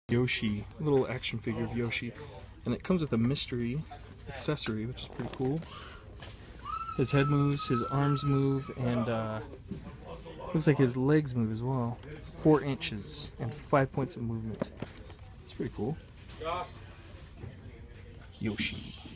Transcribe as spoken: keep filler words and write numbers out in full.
Yoshi, little action figure of Yoshi, and it comes with a mystery accessory, which is pretty cool. His head moves, his arms move, and uh, looks like his legs move as well. Four inches and five points of movement. It's pretty cool. Yoshi.